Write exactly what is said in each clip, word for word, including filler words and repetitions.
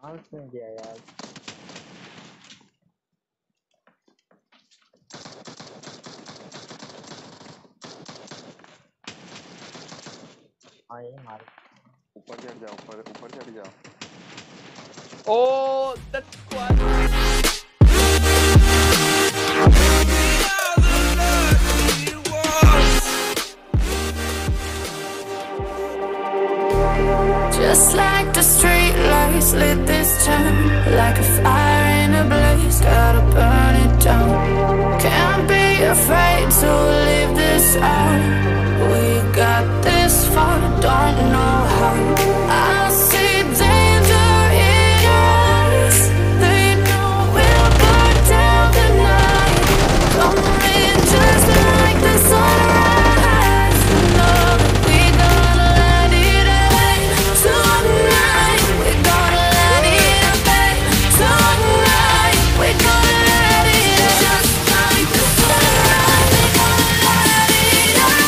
कहाँ से गया यार? हाँ ये मार। ऊपर चढ़ जाओ, ऊपर ऊपर चढ़ जाओ। Oh, that's squad. Just like the street lights lit this town, like a fire in a blaze, gotta burn it down. Can't be afraid to leave this out. We got this far, don't know how. I see danger in your eyes. They know we'll burn down the night. Coming just like the sunrise. Know that we gonna let it rain tonight. We gonna let it rain tonight. We gonna let it just like the sunrise. We gonna let it rain.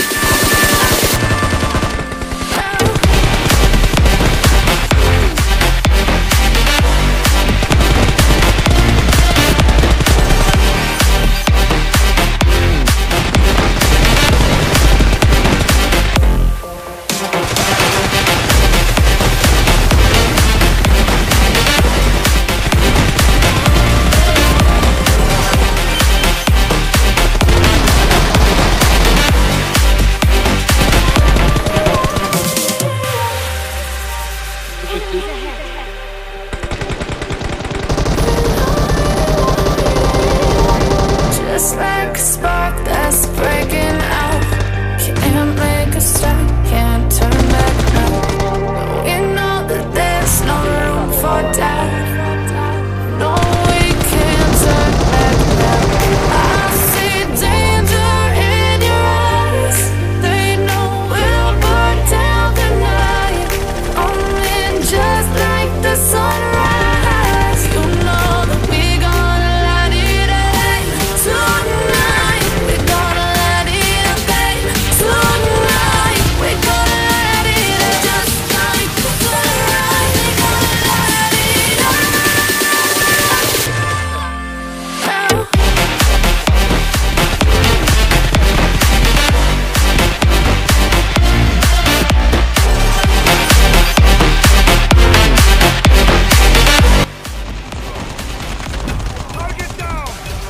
Just like a spark that's breaking out. Can't make a stop, can't turn back now. We know that there's no room for doubt. No, we can't turn back now. I see danger in your eyes. They know we'll burn down the night. Coming just like the sunrise. You know that we gonna let it rain tonight. We gonna let it rain tonight. We gonna let it just like the sunrise. We gonna let it rain. Target down!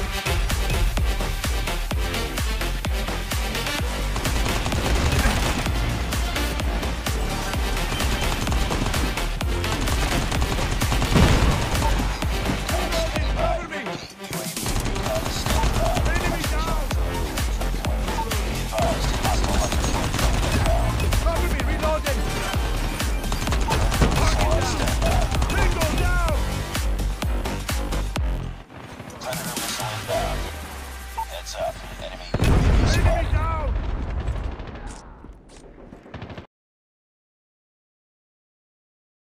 Cover me! Enemy down! Cover me, reloading! Target down! Bingo down! Predator missile inbound. Heads up. Enemy U A V Enemy spotted. down!